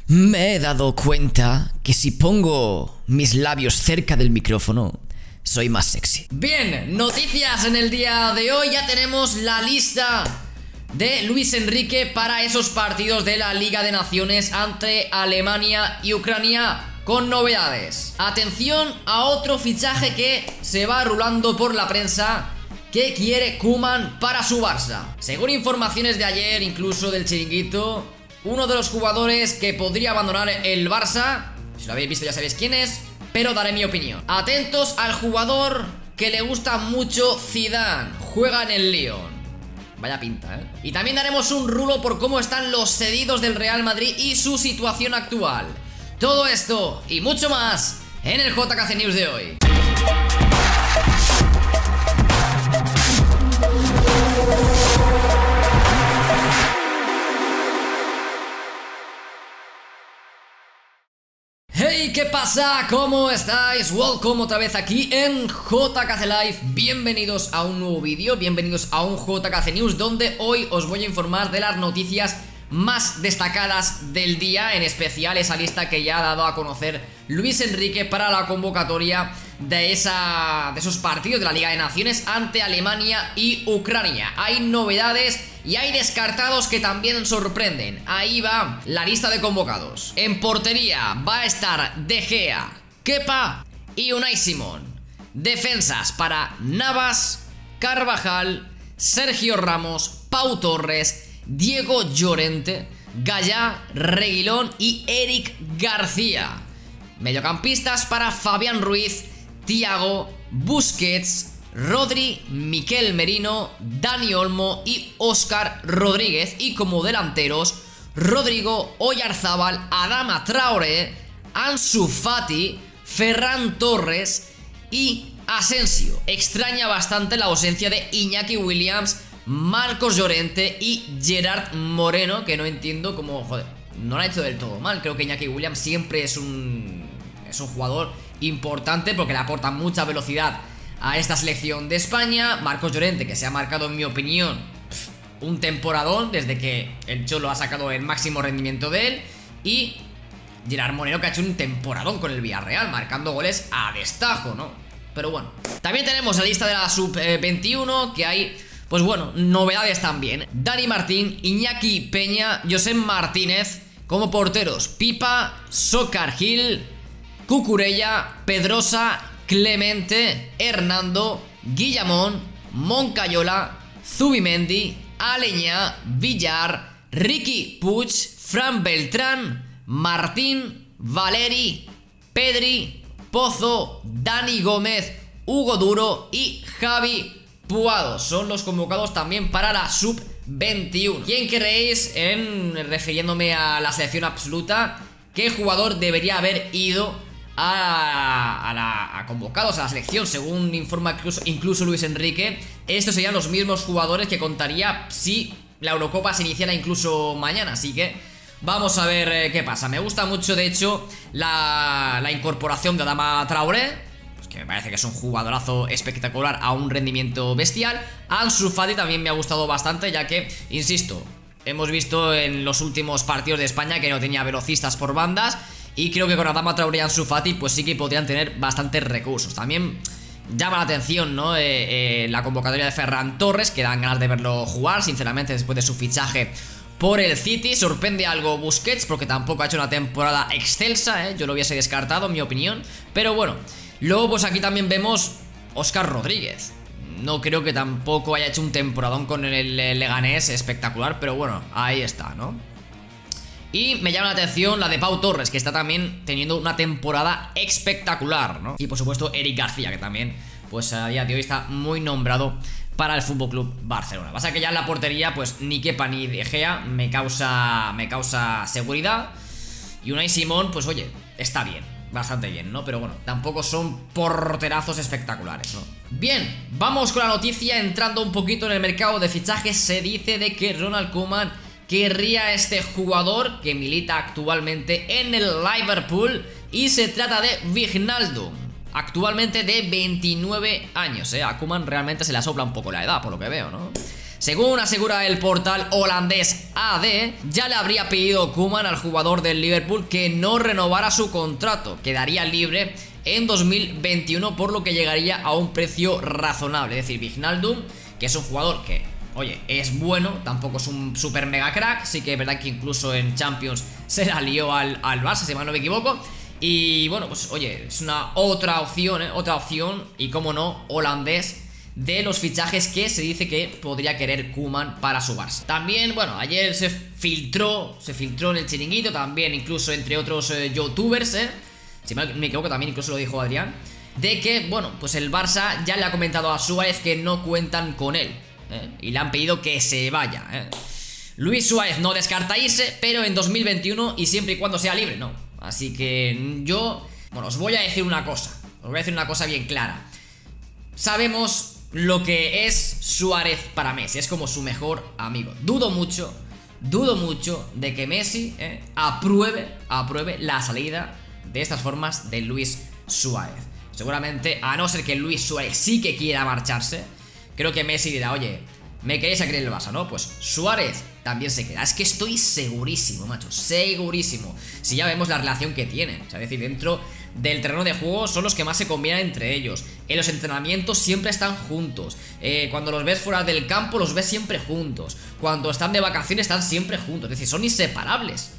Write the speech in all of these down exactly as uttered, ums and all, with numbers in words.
Me he dado cuenta que si pongo mis labios cerca del micrófono, soy más sexy. Bien, noticias en el día de hoy. Ya tenemos la lista de Luis Enrique para esos partidos de la Liga de Naciones ante Alemania y Ucrania, con novedades. Atención a otro fichaje que se va rulando por la prensa, que quiere Koeman para su Barça. Según informaciones de ayer, incluso del Chiringuito, uno de los jugadores que podría abandonar el Barça, si lo habéis visto ya sabéis quién es, pero daré mi opinión. Atentos al jugador que le gusta mucho Zidane, juega en el Lyon. Vaya pinta, ¿eh? Y también daremos un rulo por cómo están los cedidos del Real Madrid y su situación actual. Todo esto y mucho más en el J K C News de hoy. Hey, ¿qué pasa? ¿Cómo estáis? Welcome otra vez aquí en J K C Live. Bienvenidos a un nuevo vídeo, bienvenidos a un J K C News, donde hoy os voy a informar de las noticias más destacadas del día, en especial esa lista que ya ha dado a conocer Luis Enrique para la convocatoria de, esa, de esos partidos de la Liga de Naciones ante Alemania y Ucrania. Hay novedades y hay descartados que también sorprenden. Ahí va la lista de convocados. En portería va a estar De Gea, Kepa y Unai Simón. Defensas para Navas, Carvajal, Sergio Ramos, Pau Torres, Diego Llorente, Gallá, Reguilón y Eric García. Mediocampistas para Fabián Ruiz, Thiago, Busquets, Rodri, Mikel Merino, Dani Olmo y Óscar Rodríguez. Y como delanteros, Rodrigo Oyarzábal, Adama Traoré, Ansu Fati, Ferran Torres y Asensio. Extraña bastante la ausencia de Iñaki Williams, Marcos Llorente y Gerard Moreno, que no entiendo cómo, joder, no lo ha hecho del todo mal. Creo que Iñaki Williams siempre es un, es un jugador importante porque le aporta mucha velocidad a esta selección de España. Marcos Llorente, que se ha marcado, en mi opinión, un temporadón desde que el Cholo ha sacado el máximo rendimiento de él. Y Gerard Moreno, que ha hecho un temporadón con el Villarreal, marcando goles a destajo, ¿no? Pero bueno, también tenemos la lista de la sub veintiuno, que hay, pues bueno, novedades también. Dani Martín, Iñaki Peña, Josep Martínez. Como porteros, Pipa, Sokar Gil, Cucurella, Pedrosa, Clemente, Hernando, Guillamón, Moncayola, Zubimendi, Aleñá, Villar, Riqui Puig, Fran Beltrán, Martín, Valeri, Pedri, Pozo, Dani Gómez, Hugo Duro y Javi Puado. Son los convocados también para la sub veintiuno. ¿Quién creéis, en refiriéndome a la selección absoluta, qué jugador debería haber ido a, a, la, a convocados a la selección? Según informa incluso, incluso Luis Enrique, estos serían los mismos jugadores que contaría si la Eurocopa se iniciara incluso mañana. Así que vamos a ver eh, qué pasa. Me gusta mucho, de hecho, la, la incorporación de Adama Traoré, que me parece que es un jugadorazo espectacular a un rendimiento bestial. Ansu Fati también me ha gustado bastante, ya que, insisto, hemos visto en los últimos partidos de España que no tenía velocistas por bandas, y creo que con Adama Traoré y Ansu Fati pues sí que podrían tener bastantes recursos. También llama la atención, ¿no? Eh, eh, la convocatoria de Ferran Torres, que dan ganas de verlo jugar, sinceramente, después de su fichaje por el City. Sorprende algo Busquets, porque tampoco ha hecho una temporada excelsa, ¿eh? Yo lo hubiese descartado, en mi opinión. Pero bueno, luego pues aquí también vemos Óscar Rodríguez. No creo que tampoco haya hecho un temporadón con el Leganés espectacular, pero bueno, ahí está, ¿no? Y me llama la atención la de Pau Torres, que está también teniendo una temporada espectacular, ¿no? Y por supuesto Eric García, que también pues a día de hoy está muy nombrado para el F C Barcelona. Pasa que ya en la portería pues ni Kepa ni De Gea me causa, me causa seguridad. Y Unai Simón, pues oye, está bien, bastante bien, ¿no? Pero bueno, tampoco son porterazos espectaculares, ¿no? Bien, vamos con la noticia. Entrando un poquito en el mercado de fichajes, se dice de que Ronald Koeman querría a este jugador que milita actualmente en el Liverpool, y se trata de Wijnaldum, actualmente de veintinueve años, ¿eh? A Koeman realmente se le sopla un poco la edad, por lo que veo, ¿no? Según asegura el portal holandés A D, ya le habría pedido Koeman al jugador del Liverpool que no renovara su contrato, quedaría libre en dos mil veintiuno, por lo que llegaría a un precio razonable. Es decir, Wijnaldum, que es un jugador que, oye, es bueno, tampoco es un super mega crack, sí que es verdad que incluso en Champions se la lió al, al Barça, si mal no me equivoco. Y bueno, pues oye, es una otra opción, ¿eh? Otra opción, y como no, holandés, de los fichajes que se dice que podría querer Koeman para su Barça. También, bueno, ayer se filtró, se filtró en el chiringuito, también incluso entre otros eh, youtubers, ¿eh? Si me equivoco también incluso lo dijo Adrián, de que, bueno, pues el Barça ya le ha comentado a Suárez que no cuentan con él, ¿eh? Y le han pedido que se vaya, ¿eh? Luis Suárez no descarta irse, pero en dos mil veintiuno y siempre y cuando sea libre, no. Así que yo, bueno, os voy a decir una cosa, os voy a decir una cosa bien clara. Sabemos lo que es Suárez para Messi, es como su mejor amigo. Dudo mucho, dudo mucho de que Messi eh, apruebe, apruebe la salida de estas formas de Luis Suárez. Seguramente, a no ser que Luis Suárez sí que quiera marcharse, creo que Messi dirá, oye, me queréis a querer el Barça, ¿no? Pues Suárez también se queda. Es que estoy segurísimo, macho, segurísimo. Si ya vemos la relación que tienen, o sea, es decir, dentro del terreno de juego son los que más se combinan entre ellos. En los entrenamientos siempre están juntos. eh, Cuando los ves fuera del campo los ves siempre juntos. Cuando están de vacaciones están siempre juntos. Es decir, son inseparables.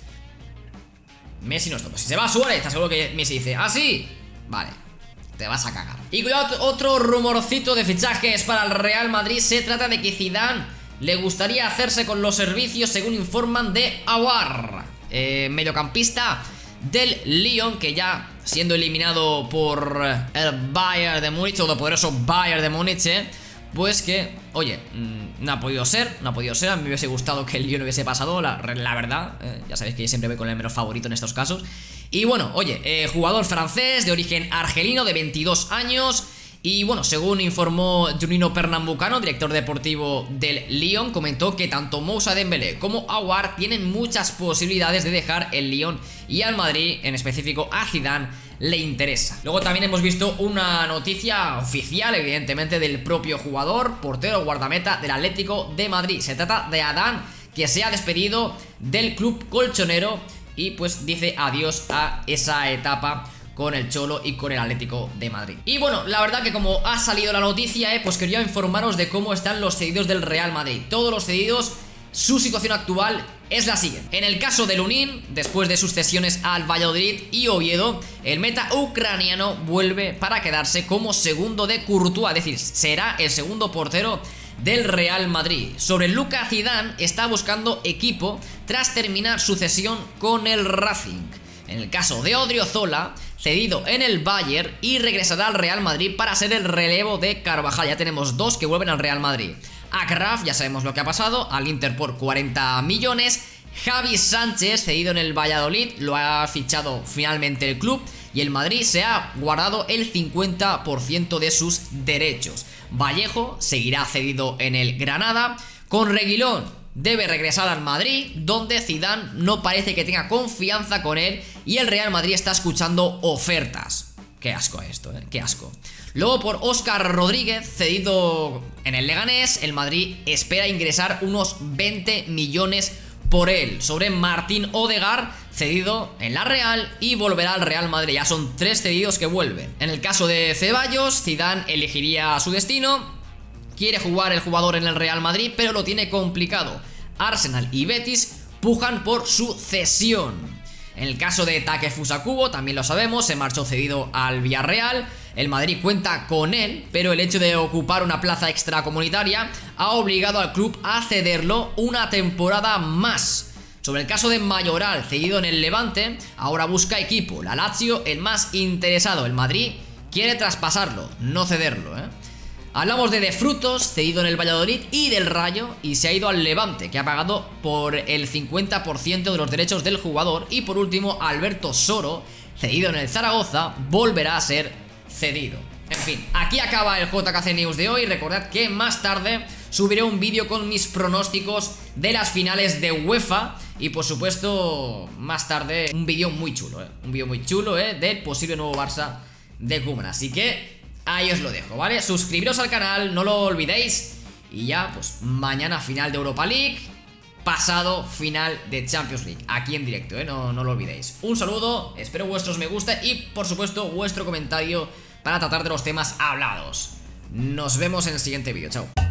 Messi no está. Pues si se va Suárez, ¿estás seguro que Messi dice, ah, sí? Vale, te vas a cagar. Y cuidado, otro rumorcito de fichajes para el Real Madrid. Se trata de que Zidane le gustaría hacerse con los servicios, según informan, de Aouar, eh, mediocampista del Lyon, que ya siendo eliminado por el Bayern de Múnich, o el poderoso Bayern de Múnich, eh, pues que, oye, mmm, no ha podido ser, no ha podido ser. A mí me hubiese gustado que el Lyon hubiese pasado, la, la verdad, eh, ya sabéis que yo siempre voy con el menos favorito en estos casos. Y bueno, oye, eh, jugador francés de origen argelino de veintidós años. Y bueno, según informó Juninho Pernambucano, director deportivo del Lyon, comentó que tanto Moussa Dembélé como Aouar tienen muchas posibilidades de dejar el Lyon, y al Madrid, en específico a Zidane, le interesa. Luego también hemos visto una noticia oficial, evidentemente, del propio jugador, portero guardameta del Atlético de Madrid. Se trata de Adán, que se ha despedido del club colchonero y pues dice adiós a esa etapa con el Cholo y con el Atlético de Madrid. Y bueno, la verdad que como ha salido la noticia, eh, pues quería informaros de cómo están los cedidos del Real Madrid. Todos los cedidos, su situación actual es la siguiente. En el caso de Lunin, después de sus cesiones al Valladolid y Oviedo, el meta ucraniano vuelve para quedarse como segundo de Courtois, es decir, será el segundo portero del Real Madrid. Sobre Lucas Zidane, está buscando equipo tras terminar su cesión con el Racing. En el caso de Odriozola, cedido en el Bayern, y regresará al Real Madrid para ser el relevo de Carvajal. Ya tenemos dos que vuelven al Real Madrid. Akraf, ya sabemos lo que ha pasado, al Inter por cuarenta millones. Javi Sánchez, cedido en el Valladolid, lo ha fichado finalmente el club, y el Madrid se ha guardado el cincuenta por ciento de sus derechos. Vallejo seguirá cedido en el Granada. Con Reguilón debe regresar al Madrid, donde Zidane no parece que tenga confianza con él, y el Real Madrid está escuchando ofertas. Qué asco esto, ¿eh? Qué asco. Luego por Óscar Rodríguez, cedido en el Leganés, el Madrid espera ingresar unos veinte millones por él. Sobre Martín Odegaard, cedido en la Real y volverá al Real Madrid. Ya son tres cedidos que vuelven. En el caso de Ceballos, Zidane elegiría su destino. Quiere jugar el jugador en el Real Madrid, pero lo tiene complicado. Arsenal y Betis pujan por su cesión. En el caso de Takefusa Kubo, también lo sabemos, se marchó cedido al Villarreal. El Madrid cuenta con él, pero el hecho de ocupar una plaza extracomunitaria ha obligado al club a cederlo una temporada más. Sobre el caso de Mayoral, cedido en el Levante, ahora busca equipo. La Lazio, el más interesado. El Madrid quiere traspasarlo, no cederlo, ¿eh? Hablamos de De Frutos, cedido en el Valladolid y del Rayo, y se ha ido al Levante, que ha pagado por el cincuenta por ciento de los derechos del jugador. Y por último, Alberto Soro, cedido en el Zaragoza, volverá a ser cedido. En fin, aquí acaba el J K C News de hoy. Recordad que más tarde subiré un vídeo con mis pronósticos de las finales de UEFA. Y por supuesto, más tarde un vídeo muy chulo, ¿eh? Un vídeo muy chulo, ¿eh? Del posible nuevo Barça de Koeman. Así que ahí os lo dejo, ¿vale? Suscribiros al canal, no lo olvidéis. Y ya, pues mañana final de Europa League, pasado final de Champions League, aquí en directo, ¿eh? no, no lo olvidéis. Un saludo, espero vuestros me gusta y por supuesto vuestro comentario para tratar de los temas hablados. Nos vemos en el siguiente vídeo, chao.